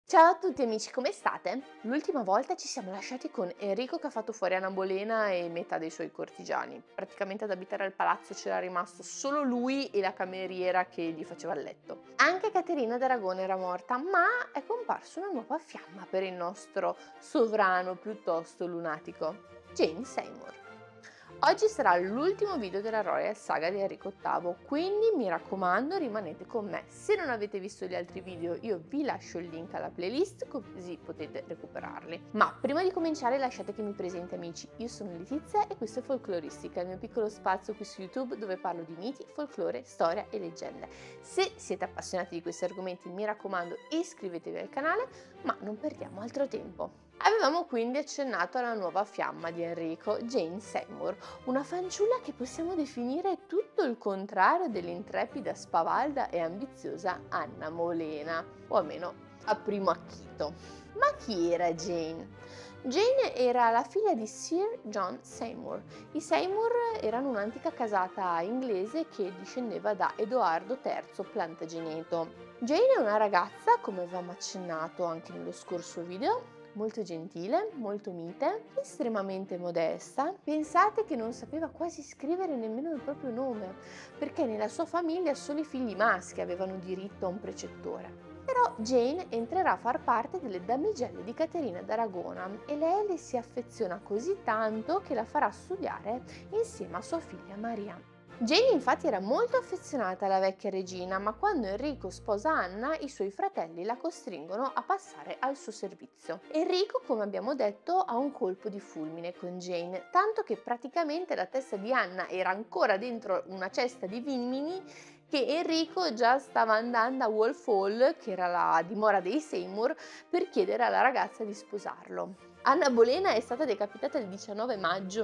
Ciao a tutti amici, come state? L'ultima volta ci siamo lasciati con Enrico che ha fatto fuori Anna Bolena e metà dei suoi cortigiani. Praticamente ad abitare al palazzo c'era rimasto solo lui e la cameriera che gli faceva il letto. Anche Caterina d'Aragona era morta, ma è comparsa una nuova fiamma per il nostro sovrano piuttosto lunatico, Jane Seymour. Oggi sarà l'ultimo video della Royal Saga di Enrico VIII, quindi mi raccomando rimanete con me. Se non avete visto gli altri video io vi lascio il link alla playlist così potete recuperarli. Ma prima di cominciare lasciate che mi presenti amici, io sono Letizia e questo è Folkloristica, il mio piccolo spazio qui su YouTube dove parlo di miti, folklore, storia e leggende. Se siete appassionati di questi argomenti mi raccomando iscrivetevi al canale, ma non perdiamo altro tempo. Avevamo quindi accennato alla nuova fiamma di Enrico, Jane Seymour, una fanciulla che possiamo definire tutto il contrario dell'intrepida, spavalda e ambiziosa Anna Bolena, o almeno a primo acchito. Ma chi era Jane? Jane era la figlia di Sir John Seymour. I Seymour erano un'antica casata inglese che discendeva da Edoardo III Plantageneto. Jane è una ragazza, come avevamo accennato anche nello scorso video, molto gentile, molto mite, estremamente modesta. Pensate che non sapeva quasi scrivere nemmeno il proprio nome, perché nella sua famiglia solo i figli maschi avevano diritto a un precettore. Però Jane entrerà a far parte delle damigelle di Caterina d'Aragona e lei le si affeziona così tanto che la farà studiare insieme a sua figlia Maria. Jane infatti era molto affezionata alla vecchia regina, ma quando Enrico sposa Anna, i suoi fratelli la costringono a passare al suo servizio. Enrico, come abbiamo detto, ha un colpo di fulmine con Jane, tanto che praticamente la testa di Anna era ancora dentro una cesta di vimini che Enrico già stava andando a Wolf Hall, che era la dimora dei Seymour, per chiedere alla ragazza di sposarlo. Anna Bolena è stata decapitata il 19 maggio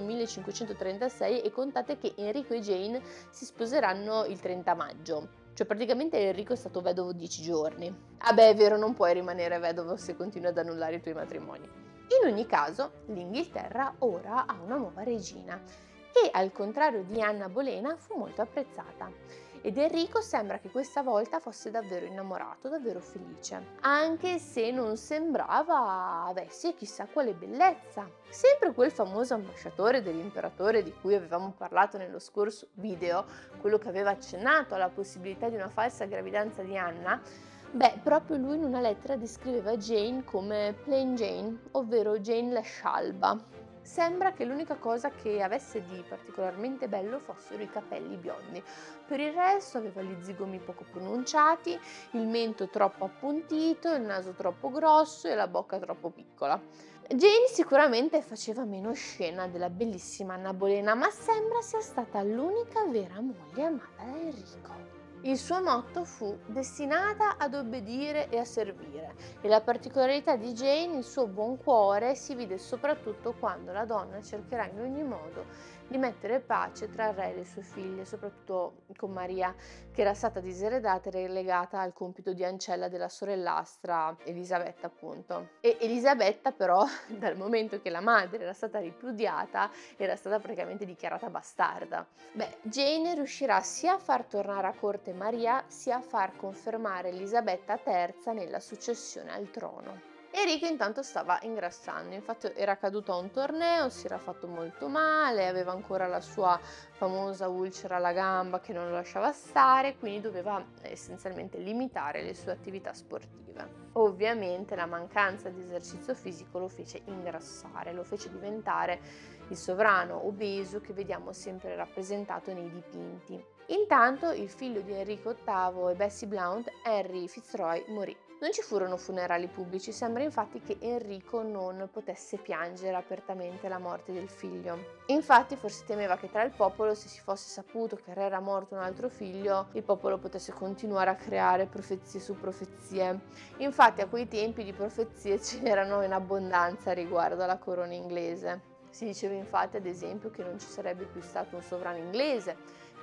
1536 e contate che Enrico e Jane si sposeranno il 30 maggio. Cioè praticamente Enrico è stato vedovo 10 giorni. Ah beh, è vero, non puoi rimanere vedovo se continui ad annullare i tuoi matrimoni. In ogni caso, l'Inghilterra ora ha una nuova regina, che al contrario di Anna Bolena fu molto apprezzata. Ed Enrico sembra che questa volta fosse davvero innamorato, davvero felice, anche se non sembrava avesse chissà quale bellezza. Sempre quel famoso ambasciatore dell'imperatore di cui avevamo parlato nello scorso video, quello che aveva accennato alla possibilità di una falsa gravidanza di Anna, beh, proprio lui in una lettera descriveva Jane come Plain Jane, ovvero Jane la scialba. Sembra che l'unica cosa che avesse di particolarmente bello fossero i capelli biondi. Per il resto aveva gli zigomi poco pronunciati, il mento troppo appuntito, il naso troppo grosso e la bocca troppo piccola. Jane sicuramente faceva meno scena della bellissima Anna Bolena, ma sembra sia stata l'unica vera moglie amata da Enrico. Il suo motto fu destinata ad obbedire e a servire, e la particolarità di Jane, il suo buon cuore, si vide soprattutto quando la donna cercherà in ogni modo di mettere pace tra il re e le sue figlie, soprattutto con Maria, che era stata diseredata e relegata al compito di ancella della sorellastra Elisabetta, appunto. E Elisabetta però, dal momento che la madre era stata ripudiata, era stata praticamente dichiarata bastarda. Beh, Jane riuscirà sia a far tornare a corte Maria, sia a far confermare Elisabetta III nella successione al trono. Enrico intanto stava ingrassando, infatti era caduto a un torneo, si era fatto molto male, aveva ancora la sua famosa ulcera alla gamba che non lo lasciava stare, quindi doveva essenzialmente limitare le sue attività sportive. Ovviamente la mancanza di esercizio fisico lo fece ingrassare, lo fece diventare il sovrano obeso che vediamo sempre rappresentato nei dipinti. Intanto il figlio di Enrico VIII e Bessie Blount, Henry Fitzroy, morì. Non ci furono funerali pubblici, sembra infatti che Enrico non potesse piangere apertamente la morte del figlio. Infatti forse temeva che tra il popolo, se si fosse saputo che era morto un altro figlio, il popolo potesse continuare a creare profezie su profezie. Infatti a quei tempi di profezie c'erano in abbondanza riguardo alla corona inglese. Si diceva infatti ad esempio che non ci sarebbe più stato un sovrano inglese,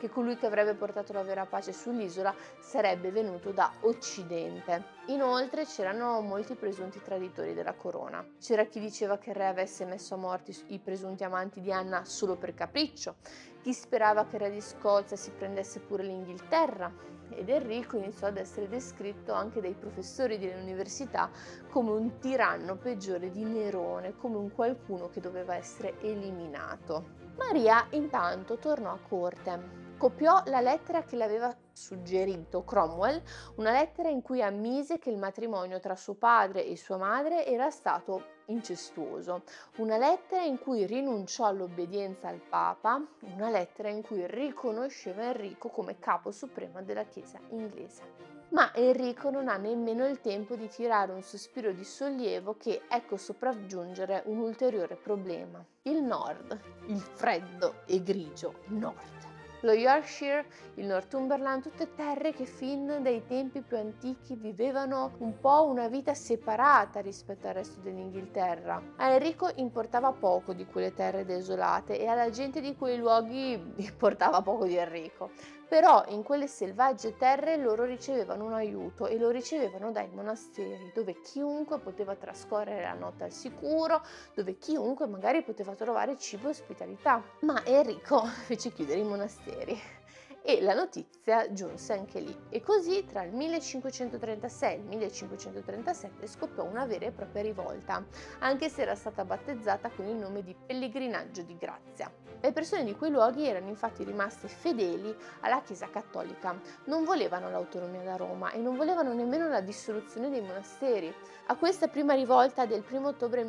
che colui che avrebbe portato la vera pace sull'isola sarebbe venuto da Occidente. Inoltre c'erano molti presunti traditori della corona. C'era chi diceva che il re avesse messo a morte i presunti amanti di Anna solo per capriccio, chi sperava che il re di Scozia si prendesse pure l'Inghilterra, ed Enrico iniziò ad essere descritto anche dai professori dell'università come un tiranno peggiore di Nerone, come un qualcuno che doveva essere eliminato. Maria intanto tornò a corte. Copiò la lettera che le aveva suggerito Cromwell, una lettera in cui ammise che il matrimonio tra suo padre e sua madre era stato incestuoso, una lettera in cui rinunciò all'obbedienza al Papa, una lettera in cui riconosceva Enrico come capo supremo della Chiesa inglese. Ma Enrico non ha nemmeno il tempo di tirare un sospiro di sollievo che ecco sopraggiungere un ulteriore problema. Il nord, il freddo e grigio nord. Lo Yorkshire, il Northumberland, tutte terre che fin dai tempi più antichi vivevano un po' una vita separata rispetto al resto dell'Inghilterra. A Enrico importava poco di quelle terre desolate e alla gente di quei luoghi importava poco di Enrico. Però in quelle selvagge terre loro ricevevano un aiuto e lo ricevevano dai monasteri, dove chiunque poteva trascorrere la notte al sicuro, dove chiunque magari poteva trovare cibo e ospitalità. Ma Enrico fece chiudere i monasteri e la notizia giunse anche lì. E così tra il 1536 e il 1537 scoppiò una vera e propria rivolta, anche se era stata battezzata con il nome di Pellegrinaggio di Grazia. Le persone di quei luoghi erano infatti rimaste fedeli alla Chiesa cattolica, non volevano l'autonomia da Roma e non volevano nemmeno la dissoluzione dei monasteri. A questa prima rivolta del 1 ottobre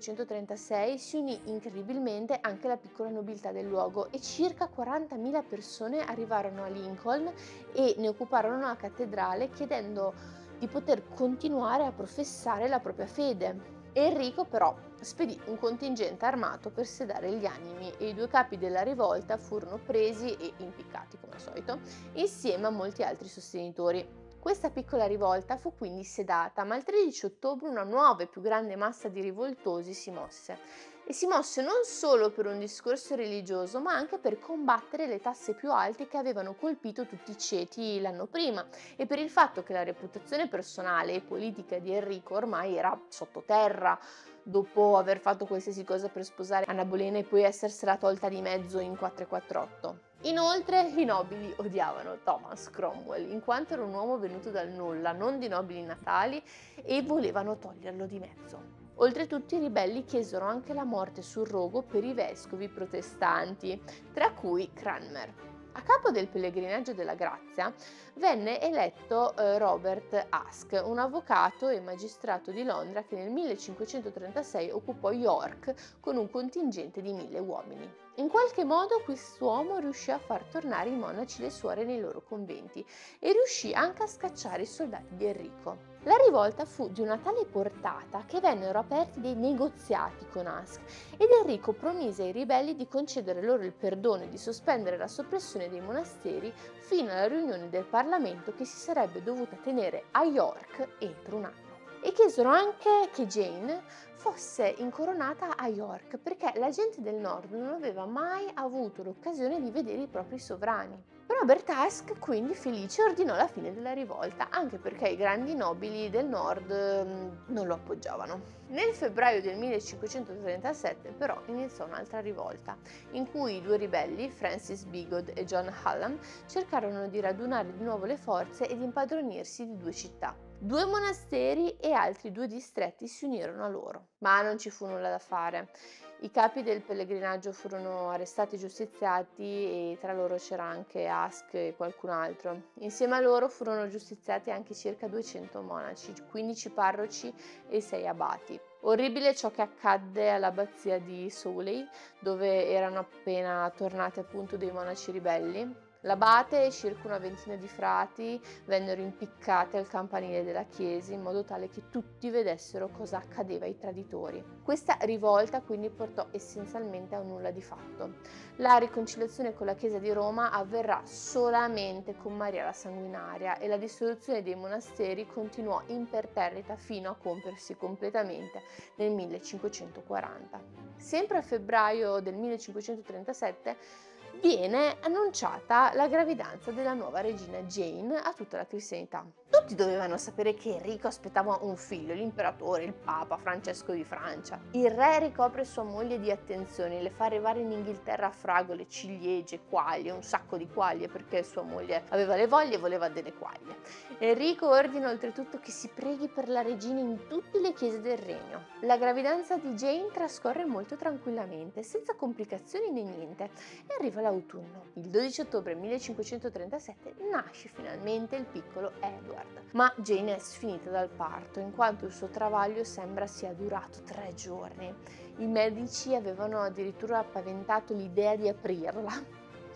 1536 si unì incredibilmente anche la piccola nobiltà del luogo e circa 40.000 persone arrivarono a Lincoln e ne occuparono una cattedrale chiedendo di poter continuare a professare la propria fede. Enrico però spedì un contingente armato per sedare gli animi e i due capi della rivolta furono presi e impiccati come al solito, insieme a molti altri sostenitori. Questa piccola rivolta fu quindi sedata, ma il 13 ottobre una nuova e più grande massa di rivoltosi si mosse. E si mosse non solo per un discorso religioso, ma anche per combattere le tasse più alte che avevano colpito tutti i ceti l'anno prima e per il fatto che la reputazione personale e politica di Enrico ormai era sottoterra, dopo aver fatto qualsiasi cosa per sposare Anna Bolena e poi essersela tolta di mezzo in 448. Inoltre i nobili odiavano Thomas Cromwell in quanto era un uomo venuto dal nulla, non di nobili natali, e volevano toglierlo di mezzo. Oltretutto i ribelli chiesero anche la morte sul rogo per i vescovi protestanti, tra cui Cranmer. A capo del Pellegrinaggio della Grazia venne eletto Robert Aske, un avvocato e magistrato di Londra che nel 1536 occupò York con un contingente di 1.000 uomini. In qualche modo quest'uomo riuscì a far tornare i monaci e le suore nei loro conventi e riuscì anche a scacciare i soldati di Enrico. La rivolta fu di una tale portata che vennero aperti dei negoziati con Ask ed Enrico promise ai ribelli di concedere loro il perdono e di sospendere la soppressione dei monasteri fino alla riunione del Parlamento che si sarebbe dovuta tenere a York entro un anno. E chiesero anche che Jane fosse incoronata a York perché la gente del nord non aveva mai avuto l'occasione di vedere i propri sovrani. Robert Aske quindi felice ordinò la fine della rivolta, anche perché i grandi nobili del nord non lo appoggiavano. Nel febbraio del 1537 però iniziò un'altra rivolta, in cui i due ribelli, Francis Bigod e John Hallam, cercarono di radunare di nuovo le forze ed impadronirsi di due città. Due monasteri e altri due distretti si unirono a loro, ma non ci fu nulla da fare. I capi del pellegrinaggio furono arrestati e giustiziati e tra loro c'era anche Ask e qualcun altro. Insieme a loro furono giustiziati anche circa 200 monaci, 15 parroci e 6 abati. Orribile ciò che accadde all'abbazia di Sawley, dove erano appena tornati appunto dei monaci ribelli. L'abate e circa una ventina di frati vennero impiccati al campanile della chiesa in modo tale che tutti vedessero cosa accadeva ai traditori. Questa rivolta quindi portò essenzialmente a un nulla di fatto. La riconciliazione con la Chiesa di Roma avverrà solamente con Maria la Sanguinaria e la dissoluzione dei monasteri continuò imperterrita fino a compiersi completamente nel 1540. Sempre a febbraio del 1537 viene annunciata la gravidanza della nuova regina Jane a tutta la cristianità. Tutti dovevano sapere che Enrico aspettava un figlio, l'imperatore, il papa, Francesco di Francia. Il re ricopre sua moglie di attenzioni, le fa arrivare in Inghilterra fragole, ciliegie, quaglie, un sacco di quaglie perché sua moglie aveva le voglie e voleva delle quaglie. Enrico ordina oltretutto che si preghi per la regina in tutte le chiese del regno. La gravidanza di Jane trascorre molto tranquillamente, senza complicazioni né niente, e arriva l'autunno. Il 12 ottobre 1537 nasce finalmente il piccolo Edward. Ma Jane è sfinita dal parto, in quanto il suo travaglio sembra sia durato 3 giorni. I medici avevano addirittura paventato l'idea di aprirla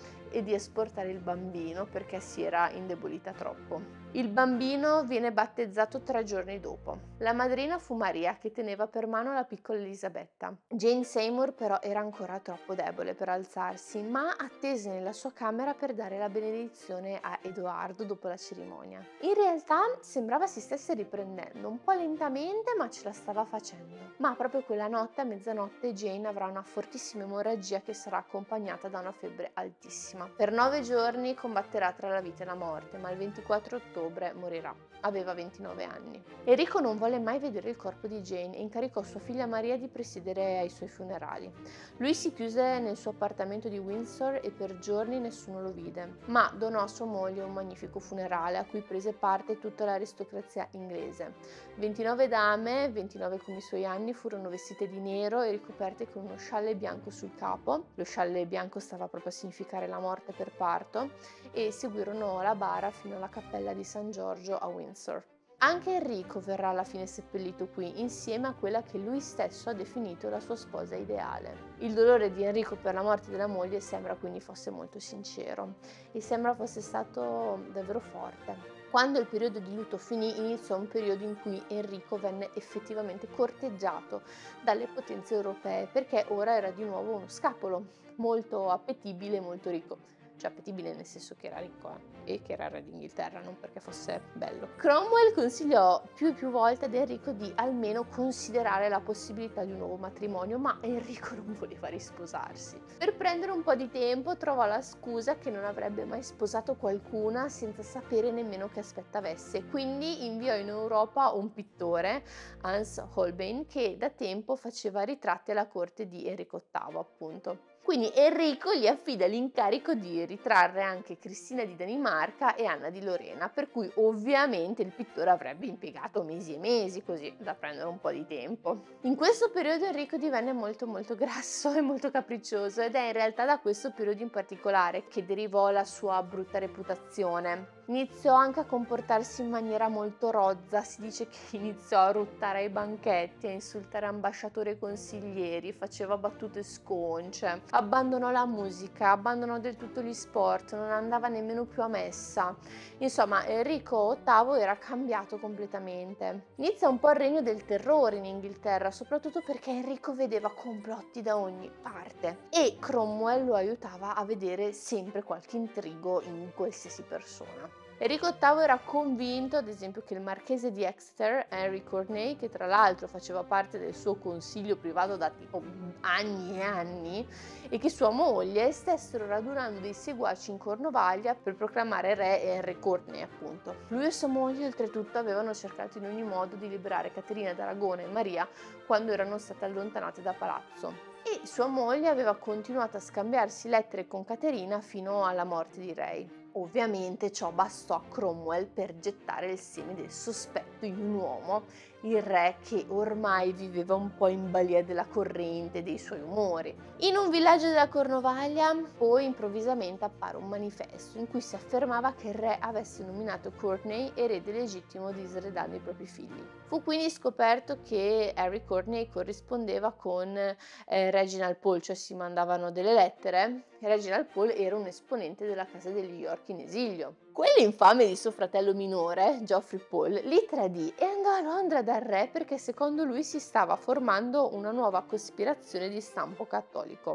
e di esportare il bambino perché si era indebolita troppo. Il bambino viene battezzato 3 giorni dopo. La madrina fu Maria, che teneva per mano la piccola Elisabetta. Jane Seymour però era ancora troppo debole per alzarsi, ma attese nella sua camera per dare la benedizione a Edoardo dopo la cerimonia. In realtà sembrava si stesse riprendendo, un po' lentamente, ma ce la stava facendo. Ma proprio quella notte, a mezzanotte, Jane avrà una fortissima emorragia che sarà accompagnata da una febbre altissima. Per 9 giorni combatterà tra la vita e la morte, ma il 24 ottobre morirà. Aveva 29 anni. Enrico non volle mai vedere il corpo di Jane e incaricò sua figlia Maria di presiedere ai suoi funerali. Lui si chiuse nel suo appartamento di Windsor e per giorni nessuno lo vide, ma donò a sua moglie un magnifico funerale a cui prese parte tutta l'aristocrazia inglese. 29 dame, 29 come i suoi anni, furono vestite di nero e ricoperte con uno scialle bianco sul capo. Lo scialle bianco stava proprio a significare la morte per parto, e seguirono la bara fino alla cappella di San Giorgio a Windsor. Anche Enrico verrà alla fine seppellito qui, insieme a quella che lui stesso ha definito la sua sposa ideale. Il dolore di Enrico per la morte della moglie sembra quindi fosse molto sincero e sembra fosse stato davvero forte. Quando il periodo di lutto finì, iniziò un periodo in cui Enrico venne effettivamente corteggiato dalle potenze europee, perché ora era di nuovo uno scapolo, molto appetibile e molto ricco. Cioè appetibile nel senso che era ricco e che era il re d'Inghilterra, non perché fosse bello. Cromwell consigliò più e più volte ad Enrico di almeno considerare la possibilità di un nuovo matrimonio, ma Enrico non voleva risposarsi. Per prendere un po' di tempo trovò la scusa che non avrebbe mai sposato qualcuna senza sapere nemmeno che aspetto avesse, quindi inviò in Europa un pittore, Hans Holbein, che da tempo faceva ritratti alla corte di Enrico VIII, appunto. Quindi Enrico gli affida l'incarico di ritrarre anche Cristina di Danimarca e Anna di Lorena, per cui ovviamente il pittore avrebbe impiegato mesi e mesi, così da prendere un po' di tempo. In questo periodo Enrico divenne molto grasso e molto capriccioso, ed è in realtà da questo periodo in particolare che derivò la sua brutta reputazione. Iniziò anche a comportarsi in maniera molto rozza, si dice che iniziò a ruttare ai banchetti, a insultare ambasciatori e consiglieri, faceva battute sconce, abbandonò la musica, abbandonò del tutto gli sport, non andava nemmeno più a messa. Insomma, Enrico VIII era cambiato completamente. Inizia un po' il regno del terrore in Inghilterra, soprattutto perché Enrico vedeva complotti da ogni parte e Cromwell lo aiutava a vedere sempre qualche intrigo in qualsiasi persona. Enrico VIII era convinto, ad esempio, che il marchese di Exeter, Henry Courtenay, che tra l'altro faceva parte del suo consiglio privato da tipo anni e anni, e che sua moglie stessero radunando dei seguaci in Cornovaglia per proclamare re Henry Courtenay, appunto. Lui e sua moglie, oltretutto, avevano cercato in ogni modo di liberare Caterina d'Aragona e Maria quando erano state allontanate da palazzo. E sua moglie aveva continuato a scambiarsi lettere con Caterina fino alla morte di Ray. Ovviamente ciò bastò a Cromwell per gettare il seme del sospetto in un uomo, il re che ormai viveva un po' in balia della corrente dei suoi umori. In un villaggio della Cornovaglia poi improvvisamente appare un manifesto in cui si affermava che il re avesse nominato Courtenay erede legittimo disredando i propri figli. Fu quindi scoperto che Harry Courtenay corrispondeva con Reginald Pole, cioè si mandavano delle lettere. Reginald Pole era un esponente della casa degli York in esilio. Quell'infame di suo fratello minore, Geoffrey Pole, li tradì e andò a Londra dal re perché secondo lui si stava formando una nuova cospirazione di stampo cattolico.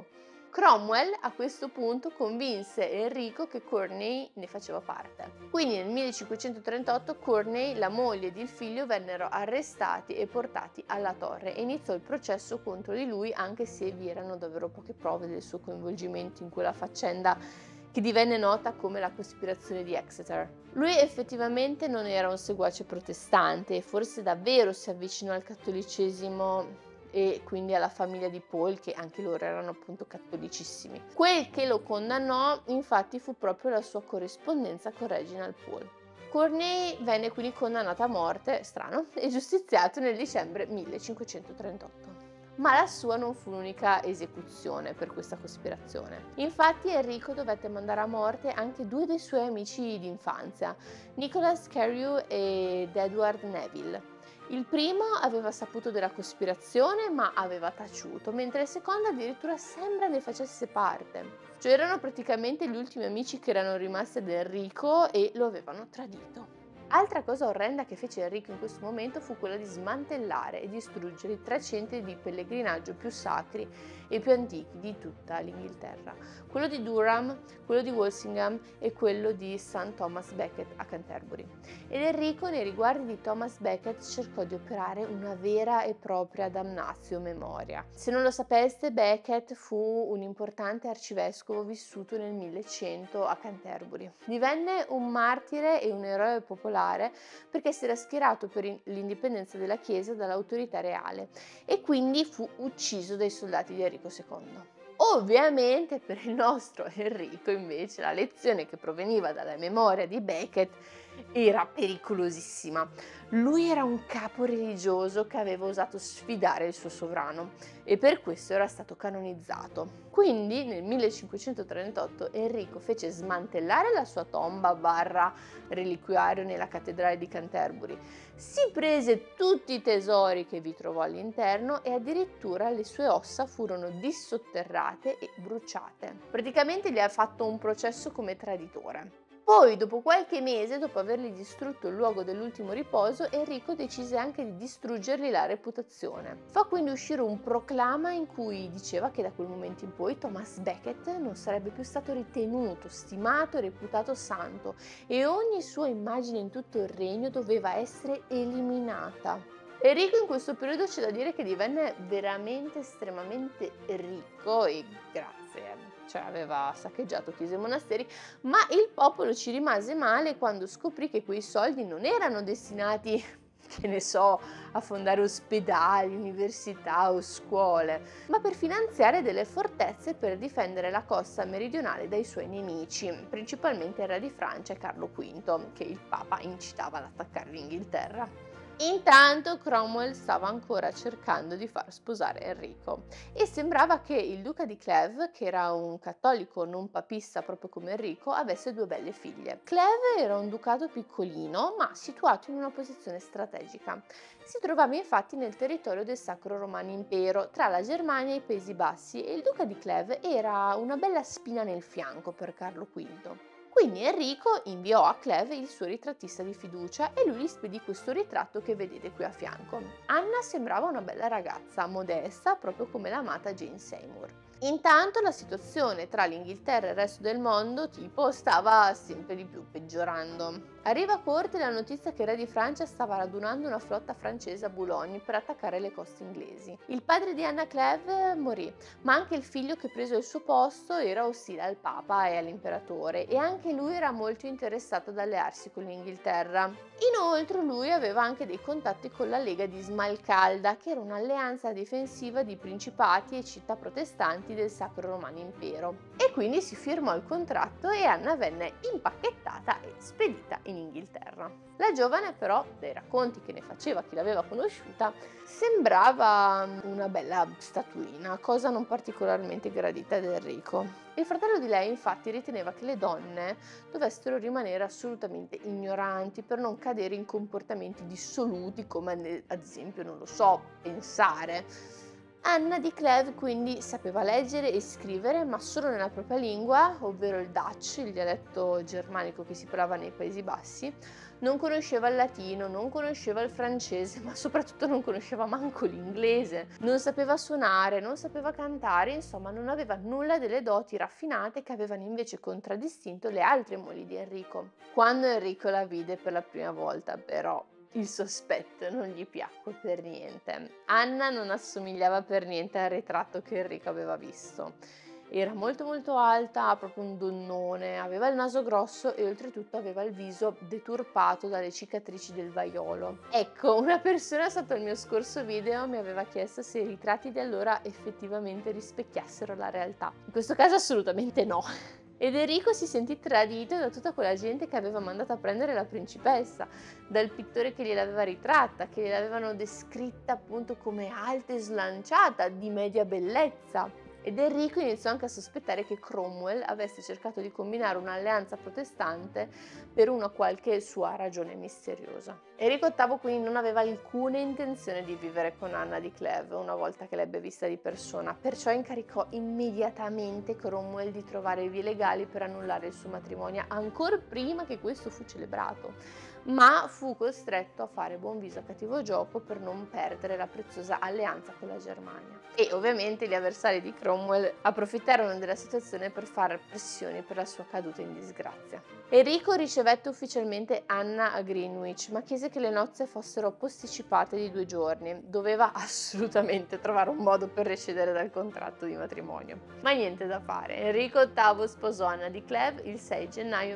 Cromwell a questo punto convinse Enrico che Courtney ne faceva parte. Quindi nel 1538 Courtney, la moglie ed il figlio vennero arrestati e portati alla torre e iniziò il processo contro di lui, anche se vi erano davvero poche prove del suo coinvolgimento in quella faccenda che divenne nota come la cospirazione di Exeter. Lui effettivamente non era un seguace protestante e forse davvero si avvicinò al cattolicesimo e quindi alla famiglia di Paul, che anche loro erano appunto cattolicissimi. Quel che lo condannò infatti fu proprio la sua corrispondenza con Reginald Pole. Courtney venne quindi condannato a morte, strano, e giustiziato nel dicembre 1538. Ma la sua non fu l'unica esecuzione per questa cospirazione. Infatti Enrico dovette mandare a morte anche due dei suoi amici d'infanzia, Nicholas Carew ed Edward Neville. Il primo aveva saputo della cospirazione ma aveva taciuto, mentre il secondo addirittura sembra ne facesse parte. Cioè erano praticamente gli ultimi amici che erano rimasti ad Enrico e lo avevano tradito. Altra cosa orrenda che fece Enrico in questo momento fu quella di smantellare e distruggere i 3 centri di pellegrinaggio più sacri e più antichi di tutta l'Inghilterra, quello di Durham, quello di Walsingham e quello di St. Thomas Becket a Canterbury. Ed Enrico nei riguardi di Thomas Becket cercò di operare una vera e propria damnatio memoria. Se non lo sapeste, Becket fu un importante arcivescovo vissuto nel 1100 a Canterbury. Divenne un martire e un eroe popolare perché si era schierato per l'indipendenza della Chiesa dall'autorità reale e quindi fu ucciso dai soldati di Enrico II. Ovviamente per il nostro Enrico invece la lezione che proveniva dalla memoria di Becket era pericolosissima. Lui era un capo religioso che aveva osato sfidare il suo sovrano e per questo era stato canonizzato. Quindi nel 1538 Enrico fece smantellare la sua tomba barra reliquiario nella cattedrale di Canterbury, si prese tutti i tesori che vi trovò all'interno e addirittura le sue ossa furono dissotterrate e bruciate. Praticamente gli ha fatto un processo come traditore. Poi, dopo qualche mese, dopo avergli distrutto il luogo dell'ultimo riposo, Enrico decise anche di distruggergli la reputazione. Fa quindi uscire un proclama in cui diceva che da quel momento in poi Thomas Becket non sarebbe più stato ritenuto, stimato e reputato santo e ogni sua immagine in tutto il regno doveva essere eliminata. Enrico in questo periodo c'è da dire che divenne veramente estremamente ricco e grazie, cioè aveva saccheggiato chiese e monasteri, ma il popolo ci rimase male quando scoprì che quei soldi non erano destinati, che ne so, a fondare ospedali, università o scuole, ma per finanziare delle fortezze per difendere la costa meridionale dai suoi nemici, principalmente il re di Francia e Carlo V, che il Papa incitava ad attaccare l'Inghilterra. Intanto Cromwell stava ancora cercando di far sposare Enrico e sembrava che il duca di Clèves, che era un cattolico non papista proprio come Enrico, avesse due belle figlie. Clèves era un ducato piccolino ma situato in una posizione strategica. Si trovava infatti nel territorio del Sacro Romano Impero, tra la Germania e i Paesi Bassi, e il duca di Clèves era una bella spina nel fianco per Carlo V. Quindi Enrico inviò a Clèves il suo ritrattista di fiducia e lui gli spedì questo ritratto che vedete qui a fianco. Anna sembrava una bella ragazza, modesta, proprio come l'amata Jane Seymour. Intanto la situazione tra l'Inghilterra e il resto del mondo, tipo, stava sempre di più peggiorando. Arriva a corte la notizia che il re di Francia stava radunando una flotta francese a Boulogne per attaccare le coste inglesi. Il padre di Anna Clèves morì, ma anche il figlio che prese il suo posto era ostile al Papa e all'imperatore e anche lui era molto interessato ad allearsi con l'Inghilterra. Inoltre lui aveva anche dei contatti con la Lega di Smalcalda, che era un'alleanza difensiva di principati e città protestanti del Sacro Romano Impero. E quindi si firmò il contratto e Anna venne impacchettata e spedita in Inghilterra. La giovane però, dai racconti che ne faceva chi l'aveva conosciuta, sembrava una bella statuina, cosa non particolarmente gradita ad Enrico. Il fratello di lei infatti riteneva che le donne dovessero rimanere assolutamente ignoranti per non cadere in comportamenti dissoluti come ad esempio, non lo so, pensare. Anna di Clèves quindi sapeva leggere e scrivere, ma solo nella propria lingua, ovvero il Dutch, il dialetto germanico che si parlava nei Paesi Bassi. Non conosceva il latino, non conosceva il francese, ma soprattutto non conosceva manco l'inglese. Non sapeva suonare, non sapeva cantare, insomma non aveva nulla delle doti raffinate che avevano invece contraddistinto le altre mogli di Enrico. Quando Enrico la vide per la prima volta, però, il sospetto non gli piacque per niente. Anna non assomigliava per niente al ritratto che Enrico aveva visto. Era molto molto alta, proprio un donnone, aveva il naso grosso e oltretutto aveva il viso deturpato dalle cicatrici del vaiolo. Ecco, una persona sotto il mio scorso video mi aveva chiesto se i ritratti di allora effettivamente rispecchiassero la realtà. In questo caso assolutamente no. Ed Enrico si sentì tradito da tutta quella gente che aveva mandato a prendere la principessa, dal pittore che gliel'aveva ritratta, che gliel'avevano descritta appunto come alta e slanciata, di media bellezza. Ed Enrico iniziò anche a sospettare che Cromwell avesse cercato di combinare un'alleanza protestante per una qualche sua ragione misteriosa. Enrico VIII quindi non aveva alcuna intenzione di vivere con Anna di Clèves una volta che l'ebbe vista di persona, perciò incaricò immediatamente Cromwell di trovare vie legali per annullare il suo matrimonio, ancora prima che questo fu celebrato. Ma fu costretto a fare buon viso a cattivo gioco per non perdere la preziosa alleanza con la Germania. E ovviamente gli avversari di Cromwell approfittarono della situazione per fare pressioni per la sua caduta in disgrazia. Enrico ricevette ufficialmente Anna a Greenwich, ma chiese che le nozze fossero posticipate di 2 giorni. Doveva assolutamente trovare un modo per recedere dal contratto di matrimonio. Ma niente da fare, Enrico VIII sposò Anna di Clèves il 6 gennaio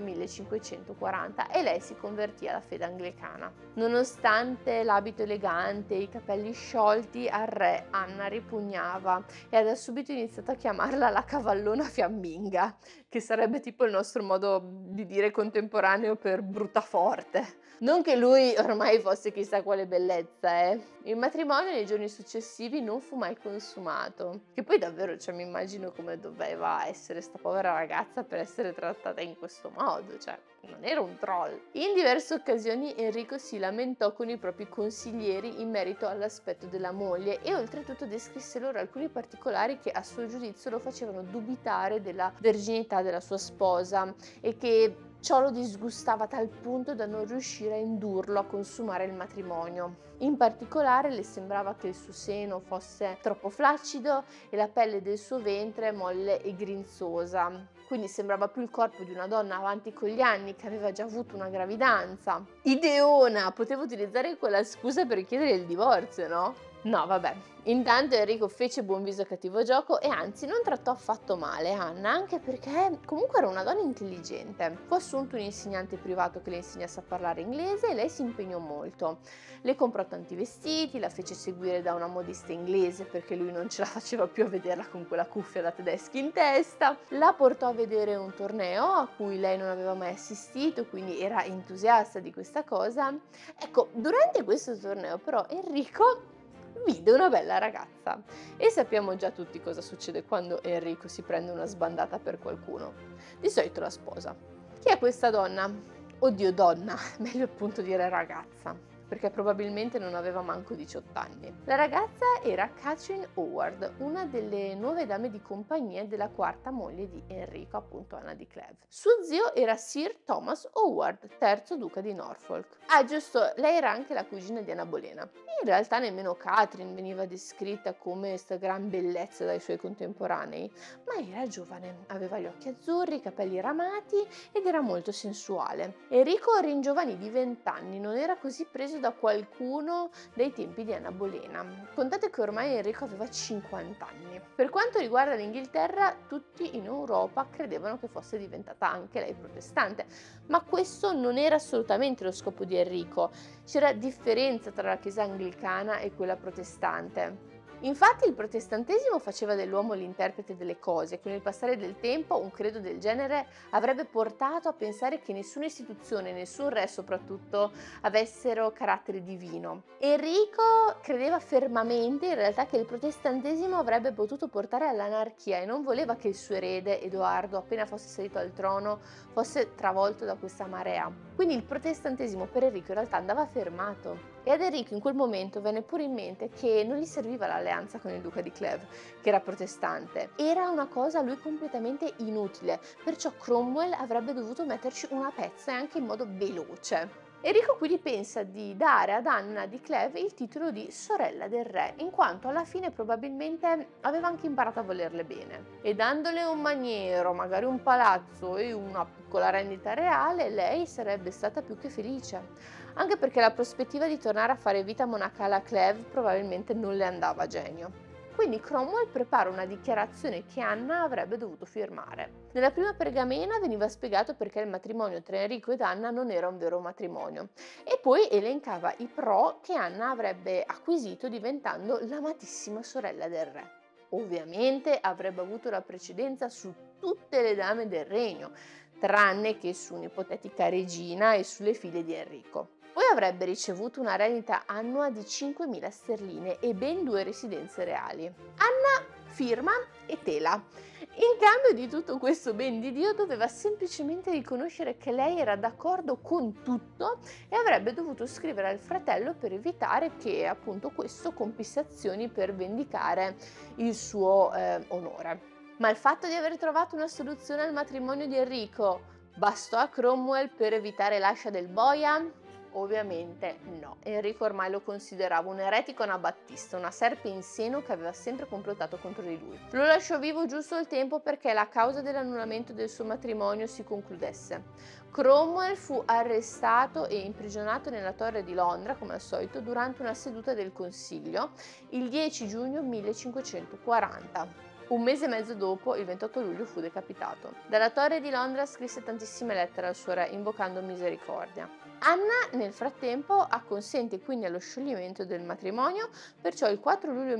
1540 e lei si convertì alla fede anglicana. Nonostante l'abito elegante e i capelli sciolti, al re Anna ripugnava e ha da subito iniziato a chiamarla la cavallona fiamminga, che sarebbe tipo il nostro modo di dire contemporaneo per brutta forte. Non che lui ormai fosse chissà quale bellezza, Il matrimonio nei giorni successivi non fu mai consumato, che poi davvero, cioè, mi immagino come doveva essere sta povera ragazza per essere trattata in questo modo, cioè, non era un troll. In diverse occasioni Enrico si lamentò con i propri consiglieri in merito all'aspetto della moglie e oltretutto descrisse loro alcuni particolari che a suo giudizio lo facevano dubitare della verginità della sua sposa e che ciò lo disgustava a tal punto da non riuscire a indurlo a consumare il matrimonio. In particolare le sembrava che il suo seno fosse troppo flaccido e la pelle del suo ventre molle e grinzosa. Quindi sembrava più il corpo di una donna avanti con gli anni che aveva già avuto una gravidanza. Ideona! Potevo utilizzare quella scusa per chiedere il divorzio, no? No, vabbè. Intanto Enrico fece buon viso a cattivo gioco e anzi non trattò affatto male Anna, anche perché comunque era una donna intelligente. Fu assunto un insegnante privato che le insegnasse a parlare inglese e lei si impegnò molto. Le comprò tanti vestiti, la fece seguire da una modista inglese perché lui non ce la faceva più a vederla con quella cuffia da tedeschi in testa. La portò a vedere un torneo a cui lei non aveva mai assistito, quindi era entusiasta di questa cosa. Ecco, durante questo torneo però Enrico vide una bella ragazza e sappiamo già tutti cosa succede quando Enrico si prende una sbandata per qualcuno. Di solito la sposa. Chi è questa donna? Oddio, donna, meglio appunto dire ragazza, perché probabilmente non aveva manco 18 anni. La ragazza era Catherine Howard, una delle nuove dame di compagnia della quarta moglie di Enrico, appunto Anna di Clèves. Suo zio era Sir Thomas Howard, terzo duca di Norfolk. Ah, giusto, lei era anche la cugina di Anna Bolena. In realtà nemmeno Catherine veniva descritta come sta gran bellezza dai suoi contemporanei, ma era giovane, aveva gli occhi azzurri, i capelli ramati ed era molto sensuale. Enrico ringiovanì di 20 anni, non era così preso da qualcuno dei tempi di Anna Bolena. Contate che ormai Enrico aveva 50 anni. Per quanto riguarda l'Inghilterra, tutti in Europa credevano che fosse diventata anche lei protestante, ma questo non era assolutamente lo scopo di Enrico. C'era differenza tra la chiesa anglicana e quella protestante. Infatti il protestantesimo faceva dell'uomo l'interprete delle cose, con il passare del tempo un credo del genere avrebbe portato a pensare che nessuna istituzione, nessun re soprattutto, avessero carattere divino. Enrico credeva fermamente in realtà che il protestantesimo avrebbe potuto portare all'anarchia e non voleva che il suo erede Edoardo, appena fosse salito al trono, fosse travolto da questa marea. Quindi il protestantesimo per Enrico in realtà andava fermato. E ad Enrico in quel momento venne pure in mente che non gli serviva l'alleanza con il duca di Clèves, che era protestante. Era una cosa a lui completamente inutile, perciò Cromwell avrebbe dovuto metterci una pezza e anche in modo veloce. Enrico quindi pensa di dare ad Anna di Clèves il titolo di sorella del re, in quanto alla fine probabilmente aveva anche imparato a volerle bene. E dandole un maniero, magari un palazzo e una piccola rendita reale, lei sarebbe stata più che felice. Anche perché la prospettiva di tornare a fare vita monacale a Clèves probabilmente non le andava a genio. Quindi Cromwell prepara una dichiarazione che Anna avrebbe dovuto firmare. Nella prima pergamena veniva spiegato perché il matrimonio tra Enrico ed Anna non era un vero matrimonio e poi elencava i pro che Anna avrebbe acquisito diventando l'amatissima sorella del re. Ovviamente avrebbe avuto la precedenza su tutte le dame del regno, tranne che su un'ipotetica regina e sulle figlie di Enrico. Poi avrebbe ricevuto una rendita annua di 5.000 sterline e ben 2 residenze reali. Anna firma e tela. In cambio di tutto questo ben di Dio doveva semplicemente riconoscere che lei era d'accordo con tutto e avrebbe dovuto scrivere al fratello per evitare che appunto questo compisse azioni per vendicare il suo onore. Ma il fatto di aver trovato una soluzione al matrimonio di Enrico bastò a Cromwell per evitare l'ascia del boia? Ovviamente no. Enrico ormai lo considerava un eretico anabattista, una serpe in seno che aveva sempre complottato contro di lui. Lo lasciò vivo giusto il tempo perché la causa dell'annullamento del suo matrimonio si concludesse. Cromwell fu arrestato e imprigionato nella Torre di Londra, come al solito, durante una seduta del Consiglio il 10 giugno 1540. Un mese e mezzo dopo, il 28 luglio, fu decapitato. Dalla Torre di Londra scrisse tantissime lettere al suo re invocando misericordia. Anna nel frattempo acconsente quindi allo scioglimento del matrimonio, perciò il 4 luglio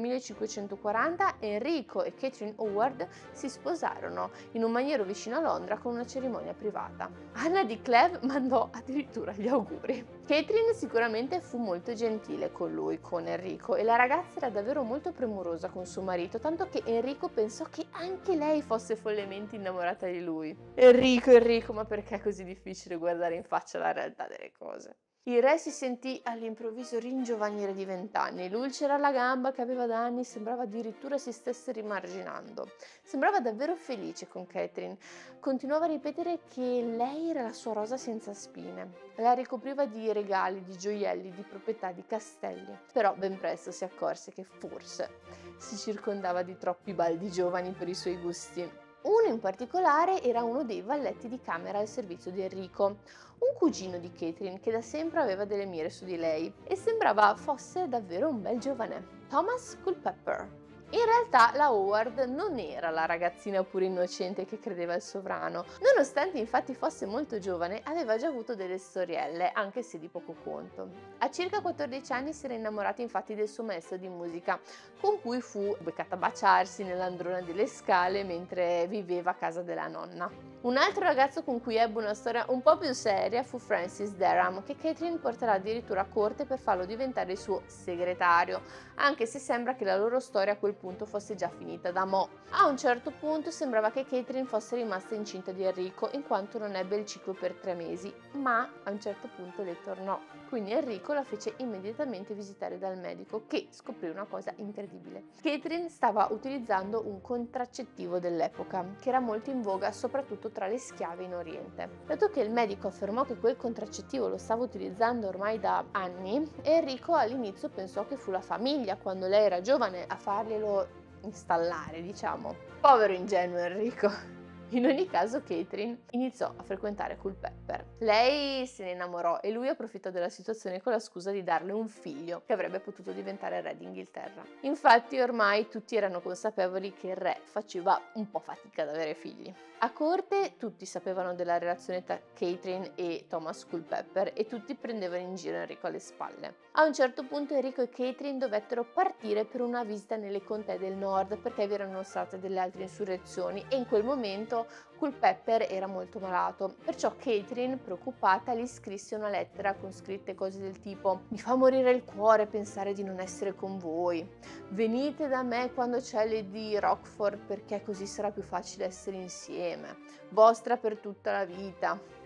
1540 Enrico e Catherine Howard si sposarono in un maniero vicino a Londra con una cerimonia privata. Anna di Clèves mandò addirittura gli auguri. Catherine sicuramente fu molto gentile con lui, con Enrico, e la ragazza era davvero molto premurosa con suo marito, tanto che Enrico pensò che anche lei fosse follemente innamorata di lui. Enrico, ma perché è così difficile guardare in faccia la realtà delle cose? Il re si sentì all'improvviso ringiovanire di 20 anni, l'ulcera alla gamba che aveva da anni sembrava addirittura si stesse rimarginando. Sembrava davvero felice con Catherine, continuava a ripetere che lei era la sua rosa senza spine. La ricopriva di regali, di gioielli, di proprietà, di castelli. Però ben presto si accorse che forse si circondava di troppi baldi giovani per i suoi gusti. Uno in particolare era uno dei valletti di camera al servizio di Enrico, un cugino di Catherine che da sempre aveva delle mire su di lei e sembrava fosse davvero un bel giovane, Thomas Culpepper. In realtà la Howard non era la ragazzina pure innocente che credeva il sovrano. Nonostante infatti fosse molto giovane, aveva già avuto delle storielle, anche se di poco conto. A circa 14 anni si era innamorata infatti del suo maestro di musica, con cui fu beccata a baciarsi nell'androna delle scale mentre viveva a casa della nonna. Un altro ragazzo con cui ebbe una storia un po' più seria fu Francis Derham, che Catherine porterà addirittura a corte per farlo diventare il suo segretario, anche se sembra che la loro storia a quel punto fosse già finita da mo'. A un certo punto sembrava che Catherine fosse rimasta incinta di Enrico, in quanto non ebbe il ciclo per 3 mesi, ma a un certo punto le tornò. Quindi Enrico la fece immediatamente visitare dal medico, che scoprì una cosa incredibile. Catherine stava utilizzando un contraccettivo dell'epoca, che era molto in voga soprattutto tra le schiave in Oriente. Dato che il medico affermò che quel contraccettivo lo stava utilizzando ormai da anni, Enrico all'inizio pensò che fu la famiglia, quando lei era giovane, a farglielo installare, diciamo. Povero ingenuo Enrico. In ogni caso Catherine iniziò a frequentare Culpepper. Lei se ne innamorò e lui approfittò della situazione con la scusa di darle un figlio che avrebbe potuto diventare re d'Inghilterra. Infatti ormai tutti erano consapevoli che il re faceva un po' fatica ad avere figli. A corte tutti sapevano della relazione tra Catherine e Thomas Culpepper e tutti prendevano in giro Enrico alle spalle. A un certo punto Enrico e Catherine dovettero partire per una visita nelle contee del nord perché vi erano state delle altre insurrezioni e in quel momento Culpepper era molto malato, perciò Catherine, preoccupata, gli scrisse una lettera con scritte cose del tipo: mi fa morire il cuore pensare di non essere con voi, venite da me quando c'è Lady Rochford perché così sarà più facile essere insieme, vostra per tutta la vita.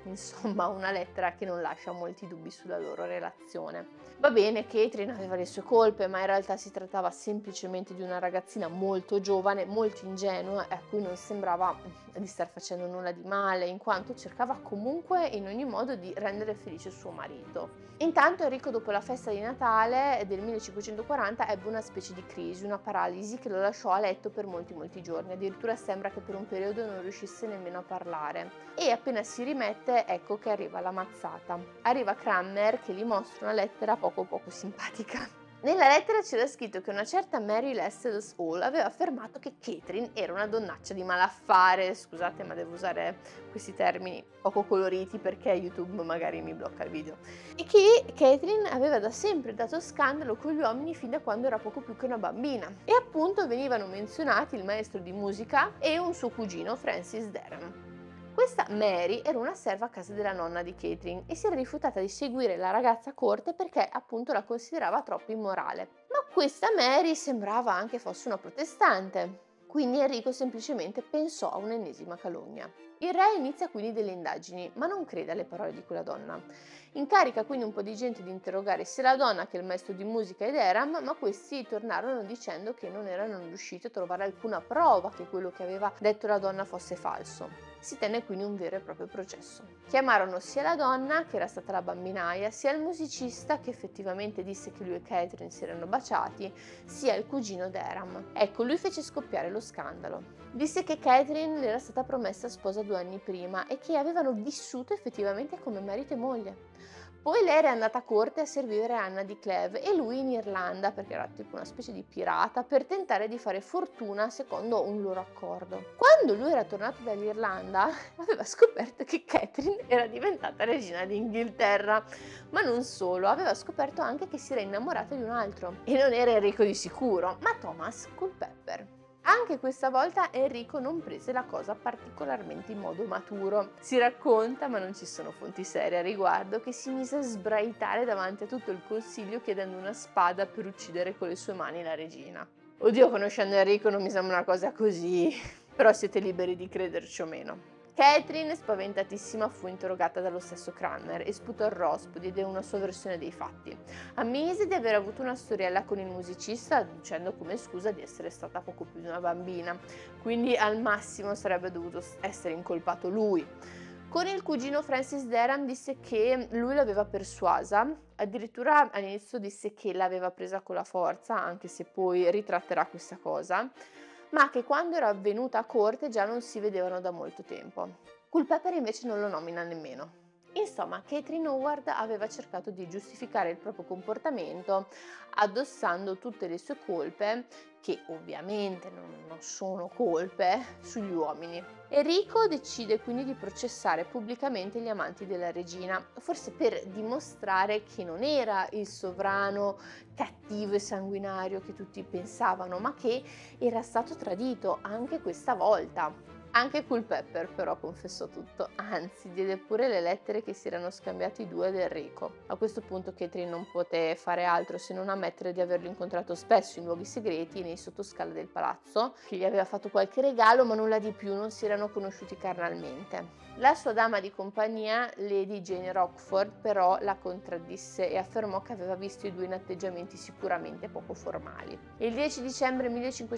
insomma una lettera che non lascia molti dubbi sulla loro relazione. Va bene, Caitlyn aveva le sue colpe, ma in realtà si trattava semplicemente di una ragazzina molto giovane, molto ingenua e a cui non sembrava di star facendo nulla di male, in quanto cercava comunque in ogni modo di rendere felice suo marito. Intanto Enrico, dopo la festa di Natale del 1540, ebbe una specie di crisi, una paralisi che lo lasciò a letto per molti giorni, addirittura sembra che per un periodo non riuscisse nemmeno a parlare. E appena si rimette, ecco che arriva la mazzata. Arriva Cranmer che gli mostra una lettera poco simpatica. Nella lettera c'era scritto che una certa Mary Lascelles Hall aveva affermato che Caitlyn era una donnaccia di malaffare, scusate ma devo usare questi termini poco coloriti perché YouTube magari mi blocca il video, e che Caitlyn aveva da sempre dato scandalo con gli uomini fin da quando era poco più che una bambina. E appunto venivano menzionati il maestro di musica e un suo cugino, Francis Derham. Questa Mary era una serva a casa della nonna di Caitlyn e si era rifiutata di seguire la ragazza a corte perché appunto la considerava troppo immorale. Ma questa Mary sembrava anche fosse una protestante, quindi Enrico semplicemente pensò a un'ennesima calunnia. Il re inizia quindi delle indagini, ma non crede alle parole di quella donna. Incarica quindi un po' di gente di interrogare sia la donna che il maestro di musica ed Eram, ma questi tornarono dicendo che non erano riusciti a trovare alcuna prova che quello che aveva detto la donna fosse falso. Si tenne quindi un vero e proprio processo. Chiamarono sia la donna, che era stata la bambinaia, sia il musicista, che effettivamente disse che lui e Caitlyn si erano baciati, sia il cugino d'Eram. Ecco, lui fece scoppiare lo scandalo. Disse che Caitlyn le era stata promessa sposa 2 anni prima e che avevano vissuto effettivamente come marito e moglie. Poi lei era andata a corte a servire Anna di Clèves e lui in Irlanda, perché era tipo una specie di pirata, per tentare di fare fortuna secondo un loro accordo. Quando lui era tornato dall'Irlanda, aveva scoperto che Caitlyn era diventata regina d'Inghilterra, ma non solo, aveva scoperto anche che si era innamorata di un altro. E non era Enrico di sicuro, ma Thomas Culpeper. Anche questa volta Enrico non prese la cosa particolarmente in modo maturo. Si racconta, ma non ci sono fonti serie a riguardo, che si mise a sbraitare davanti a tutto il consiglio chiedendo una spada per uccidere con le sue mani la regina. Oddio, conoscendo Enrico non mi sembra una cosa così, però siete liberi di crederci o meno. Caitlyn, spaventatissima, fu interrogata dallo stesso Cranmer e sputò il rospo, diede una sua versione dei fatti. Ammise di aver avuto una storiella con il musicista, adducendo come scusa di essere stata poco più di una bambina, quindi al massimo sarebbe dovuto essere incolpato lui. Con il cugino Francis Derham disse che lui l'aveva persuasa, addirittura all'inizio disse che l'aveva presa con la forza, anche se poi ritratterà questa cosa, ma che quando era venuta a corte già non si vedevano da molto tempo. Culpeper invece non lo nomina nemmeno. Insomma, Caitlyn Howard aveva cercato di giustificare il proprio comportamento addossando tutte le sue colpe, che ovviamente non sono colpe, sugli uomini. Enrico decide quindi di processare pubblicamente gli amanti della regina, forse per dimostrare che non era il sovrano cattivo e sanguinario che tutti pensavano, ma che era stato tradito anche questa volta. Anche Culpeper però confessò tutto, anzi diede pure le lettere che si erano scambiati i due ad Enrico. A questo punto Caitlyn non poté fare altro se non ammettere di averlo incontrato spesso in luoghi segreti e nei sottoscala del palazzo, che gli aveva fatto qualche regalo ma nulla di più, non si erano conosciuti carnalmente. La sua dama di compagnia, Lady Jane Rochford, però la contraddisse e affermò che aveva visto i due in atteggiamenti sicuramente poco formali. Il 10 dicembre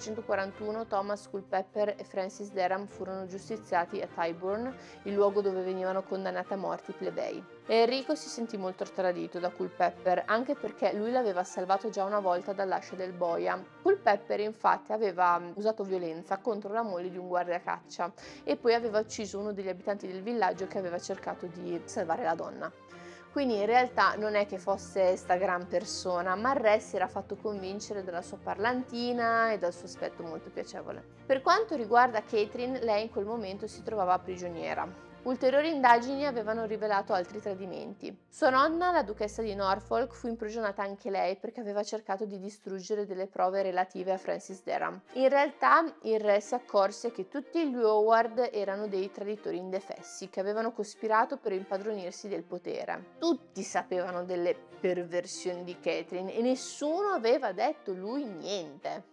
1541 Thomas Culpeper e Francis Derham furono giustiziati a Tyburn, il luogo dove venivano condannati a morte i plebei. Enrico si sentì molto tradito da Culpeper, anche perché lui l'aveva salvato già una volta dall'ascia del boia. Culpeper infatti aveva usato violenza contro la moglie di un guardiacaccia e poi aveva ucciso uno degli abitanti del villaggio che aveva cercato di salvare la donna. Quindi in realtà non è che fosse sta gran persona, ma il re si era fatto convincere dalla sua parlantina e dal suo aspetto molto piacevole. Per quanto riguarda Caitlyn, lei in quel momento si trovava prigioniera. Ulteriori indagini avevano rivelato altri tradimenti. Sua nonna, la duchessa di Norfolk, fu imprigionata anche lei perché aveva cercato di distruggere delle prove relative a Francis Derham. In realtà il re si accorse che tutti gli Howard erano dei traditori indefessi che avevano cospirato per impadronirsi del potere. Tutti sapevano delle perversioni di Caitlyn e nessuno aveva detto lui niente. E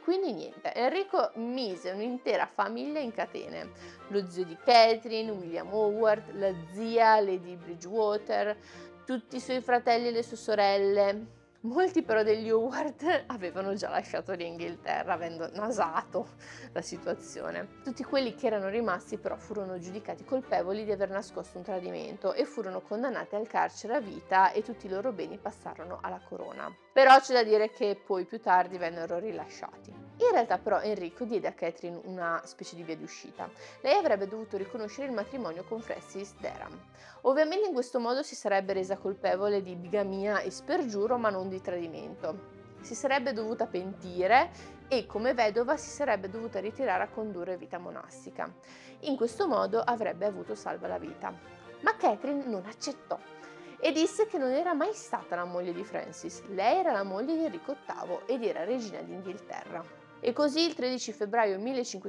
quindi niente, Enrico mise un'intera famiglia in catene: lo zio di Catherine, William Howard, la zia Lady Bridgewater, tutti i suoi fratelli e le sue sorelle. Molti però degli Howard avevano già lasciato l'Inghilterra, avendo nasato la situazione. Tutti quelli che erano rimasti però furono giudicati colpevoli di aver nascosto un tradimento e furono condannati al carcere a vita, e tutti i loro beni passarono alla corona. Però c'è da dire che poi più tardi vennero rilasciati. In realtà però Enrico diede a Catherine una specie di via di uscita. Lei avrebbe dovuto riconoscere il matrimonio con Francis Derham. Ovviamente in questo modo si sarebbe resa colpevole di bigamia e spergiuro, ma non di tradimento. Si sarebbe dovuta pentire e come vedova si sarebbe dovuta ritirare a condurre vita monastica. In questo modo avrebbe avuto salva la vita. Ma Catherine non accettò e disse che non era mai stata la moglie di Francis, lei era la moglie di Enrico VIII ed era regina d'Inghilterra. E così il 13 febbraio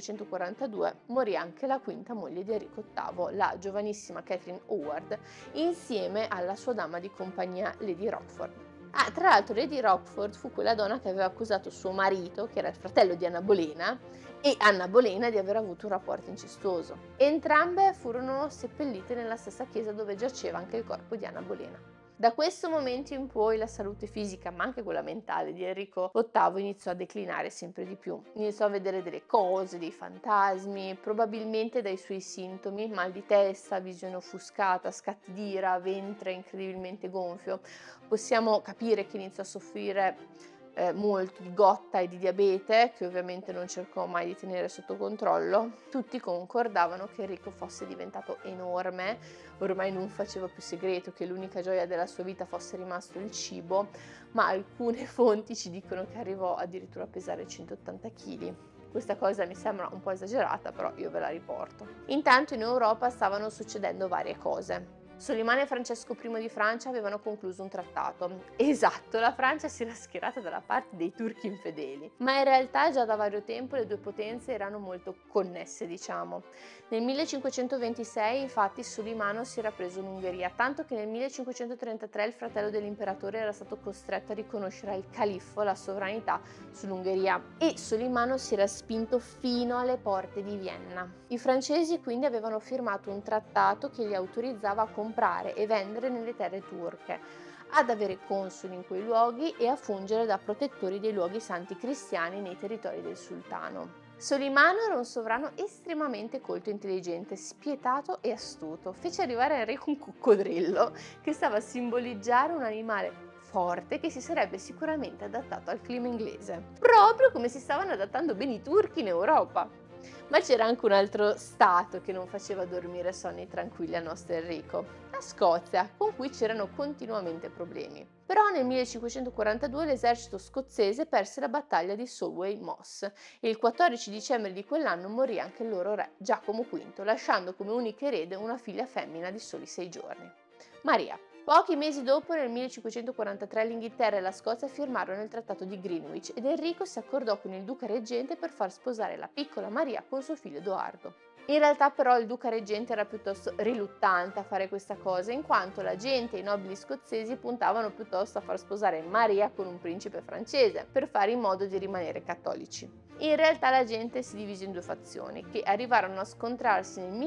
1542 morì anche la quinta moglie di Enrico VIII, la giovanissima Catherine Howard, insieme alla sua dama di compagnia Lady Rochford. Tra l'altro Lady Rochford fu quella donna che aveva accusato suo marito, che era il fratello di Anna Bolena, e Anna Bolena di aver avuto un rapporto incestuoso. Entrambe furono seppellite nella stessa chiesa dove giaceva anche il corpo di Anna Bolena. Da questo momento in poi la salute fisica, ma anche quella mentale di Enrico VIII iniziò a declinare sempre di più. Iniziò a vedere delle cose, dei fantasmi, probabilmente dai suoi sintomi: mal di testa, visione offuscata, scatti d'ira, ventre incredibilmente gonfio. Possiamo capire che iniziò a soffrire molto di gotta e di diabete, che ovviamente non cercò mai di tenere sotto controllo. Tutti concordavano che Enrico fosse diventato enorme, ormai non faceva più segreto che l'unica gioia della sua vita fosse rimasto il cibo, ma alcune fonti ci dicono che arrivò addirittura a pesare 180 kg. Questa cosa mi sembra un po' esagerata, però io ve la riporto. Intanto in Europa stavano succedendo varie cose. Solimano e Francesco I di Francia avevano concluso un trattato. Esatto, la Francia si era schierata dalla parte dei turchi infedeli, ma in realtà già da vario tempo le due potenze erano molto connesse, diciamo. Nel 1526 infatti Solimano si era preso l'Ungheria, tanto che nel 1533 il fratello dell'imperatore era stato costretto a riconoscere al califfo la sovranità sull'Ungheria e Solimano si era spinto fino alle porte di Vienna. I francesi quindi avevano firmato un trattato che li autorizzava a comprare e vendere nelle terre turche, ad avere consoli in quei luoghi e a fungere da protettori dei luoghi santi cristiani nei territori del sultano. Solimano era un sovrano estremamente colto e intelligente, spietato e astuto. Fece arrivare a Enrico un coccodrillo che stava a simboleggiare un animale forte che si sarebbe sicuramente adattato al clima inglese, proprio come si stavano adattando bene i turchi in Europa. Ma c'era anche un altro stato che non faceva dormire sonni tranquilli al nostro Enrico: la Scozia, con cui c'erano continuamente problemi. Però nel 1542 l'esercito scozzese perse la battaglia di Solway Moss e il 14 dicembre di quell'anno morì anche il loro re, Giacomo V, lasciando come unica erede una figlia femmina di soli 6 giorni, Maria. Pochi mesi dopo, nel 1543, l'Inghilterra e la Scozia firmarono il Trattato di Greenwich ed Enrico si accordò con il duca reggente per far sposare la piccola Maria con suo figlio Edoardo. In realtà però il duca reggente era piuttosto riluttante a fare questa cosa, in quanto la gente e i nobili scozzesi puntavano piuttosto a far sposare Maria con un principe francese, per fare in modo di rimanere cattolici. In realtà la gente si divise in due fazioni, che arrivarono a scontrarsi nel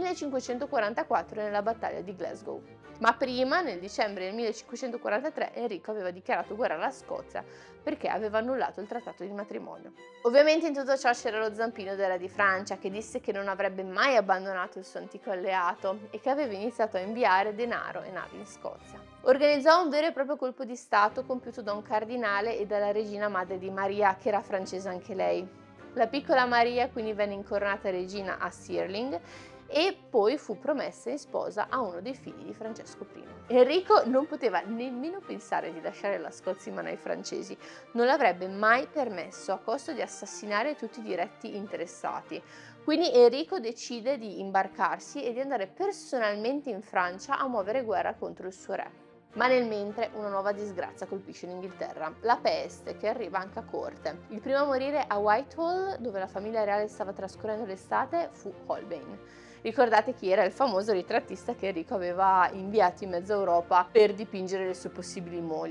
1544 nella battaglia di Glasgow. Ma prima, nel dicembre del 1543, Enrico aveva dichiarato guerra alla Scozia perché aveva annullato il trattato di matrimonio. Ovviamente in tutto ciò c'era lo zampino della di Francia, che disse che non avrebbe mai abbandonato il suo antico alleato e che aveva iniziato a inviare denaro e navi in Scozia. Organizzò un vero e proprio colpo di stato compiuto da un cardinale e dalla regina madre di Maria, che era francese anche lei. La piccola Maria quindi venne incoronata regina a Stirling e poi fu promessa in sposa a uno dei figli di Francesco I. Enrico non poteva nemmeno pensare di lasciare la Scozia in mano ai francesi, non l'avrebbe mai permesso a costo di assassinare tutti i diretti interessati. Quindi Enrico decide di imbarcarsi e di andare personalmente in Francia a muovere guerra contro il suo re. Ma nel mentre una nuova disgrazia colpisce l'Inghilterra, la peste, che arriva anche a corte. Il primo a morire a Whitehall, dove la famiglia reale stava trascorrendo l'estate, fu Holbein. Ricordate chi era il famoso ritrattista che Enrico aveva inviato in mezza Europa per dipingere le sue possibili mogli.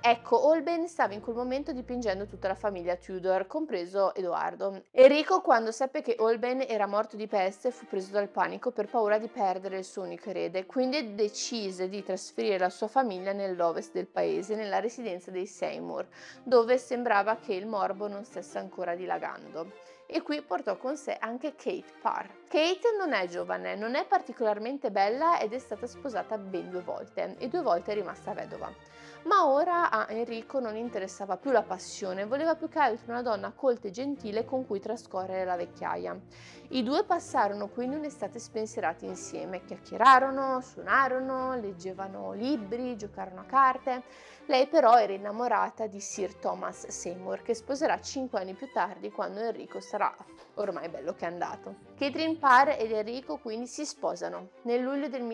Ecco, Holbein stava in quel momento dipingendo tutta la famiglia Tudor, compreso Edoardo. Enrico, quando seppe che Holbein era morto di peste, fu preso dal panico per paura di perdere il suo unico erede, quindi decise di trasferire la sua famiglia nell'ovest del paese, nella residenza dei Seymour, dove sembrava che il morbo non stesse ancora dilagando. E qui portò con sé anche Kate Parr. Kate non è giovane, non è particolarmente bella ed è stata sposata ben 2 volte e 2 volte è rimasta vedova. Ma ora a Enrico non interessava più la passione, voleva più che altro una donna colta e gentile con cui trascorrere la vecchiaia. I due passarono quindi un'estate spensierati insieme, chiacchierarono, suonarono, leggevano libri, giocarono a carte. Lei però era innamorata di Sir Thomas Seymour, che sposerà 5 anni più tardi quando Enrico sarà ormai bello che è andato. Catherine Parr ed Enrico quindi si sposano nel luglio del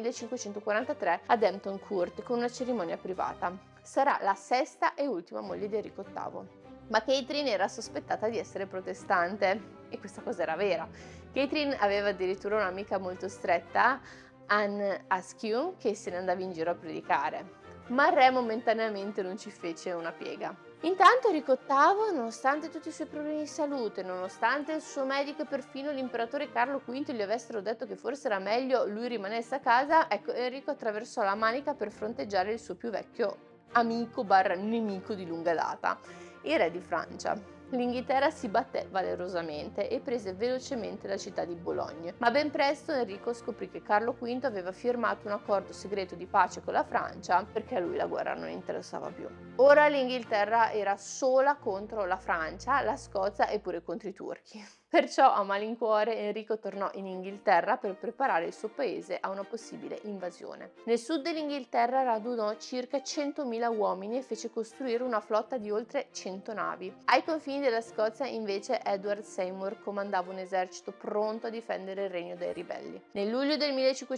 1543 ad Hampton Court con una cerimonia privata. Sarà la sesta e ultima moglie di Enrico VIII. Ma Catherine era sospettata di essere protestante e questa cosa era vera. Catherine aveva addirittura un'amica molto stretta, Anne Askew, che se ne andava in giro a predicare. Ma il re momentaneamente non ci fece una piega. Intanto Enrico VIII, nonostante tutti i suoi problemi di salute, nonostante il suo medico e perfino l'imperatore Carlo V gli avessero detto che forse era meglio lui rimanesse a casa, ecco, Enrico attraversò la Manica per fronteggiare il suo più vecchio amico barra nemico di lunga data, il re di Francia. L'Inghilterra si batté valerosamente e prese velocemente la città di Bologna, ma ben presto Enrico scoprì che Carlo V aveva firmato un accordo segreto di pace con la Francia perché a lui la guerra non interessava più. Ora l'Inghilterra era sola contro la Francia, la Scozia e pure contro i turchi. Perciò a malincuore Enrico tornò in Inghilterra per preparare il suo paese a una possibile invasione. Nel sud dell'Inghilterra radunò circa 100.000 uomini e fece costruire una flotta di oltre 100 navi. Ai confini della Scozia invece Edward Seymour comandava un esercito pronto a difendere il regno dai ribelli. Nel luglio del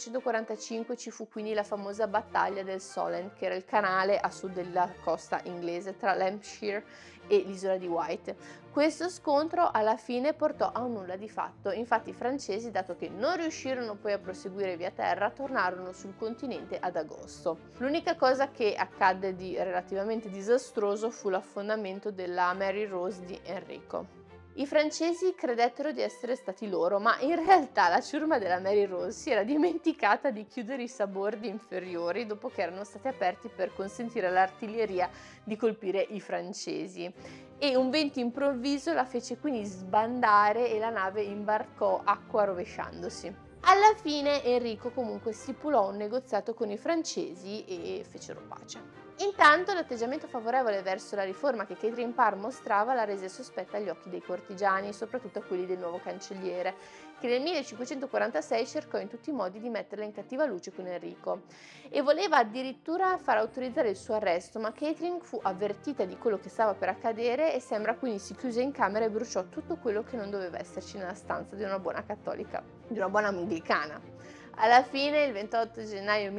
1545 ci fu quindi la famosa battaglia del Solent, che era il canale a sud della costa inglese tra l'Hampshire e l'isola di Wight. Questo scontro alla fine portò a un nulla di fatto, infatti i francesi, dato che non riuscirono poi a proseguire via terra, tornarono sul continente ad agosto. L'unica cosa che accadde di relativamente disastroso fu l'affondamento della Mary Rose di Enrico. I francesi credettero di essere stati loro, ma in realtà la ciurma della Mary Rose si era dimenticata di chiudere i sabbordi inferiori dopo che erano stati aperti per consentire all'artiglieria di colpire i francesi. E un vento improvviso la fece quindi sbandare e la nave imbarcò acqua rovesciandosi. Alla fine Enrico comunque stipulò un negoziato con i francesi e fecero pace. Intanto l'atteggiamento favorevole verso la riforma che Catherine Parr mostrava la rese sospetta agli occhi dei cortigiani, soprattutto a quelli del nuovo cancelliere, che nel 1546 cercò in tutti i modi di metterla in cattiva luce con Enrico e voleva addirittura far autorizzare il suo arresto, ma Catherine fu avvertita di quello che stava per accadere e sembra quindi si chiuse in camera e bruciò tutto quello che non doveva esserci nella stanza di una buona cattolica, di una buona anglicana. Alla fine, il 28 gennaio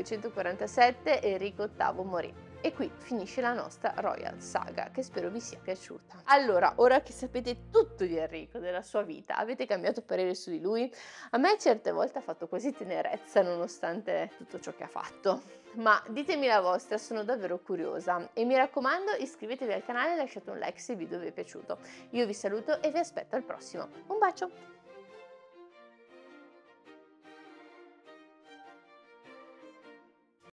1547, Enrico VIII morì. E qui finisce la nostra Royal Saga, che spero vi sia piaciuta. Allora, ora che sapete tutto di Enrico, della sua vita, avete cambiato parere su di lui? A me certe volte ha fatto quasi tenerezza, nonostante tutto ciò che ha fatto. Ma ditemi la vostra, sono davvero curiosa. E mi raccomando, iscrivetevi al canale e lasciate un like se il video vi è piaciuto. Io vi saluto e vi aspetto al prossimo. Un bacio!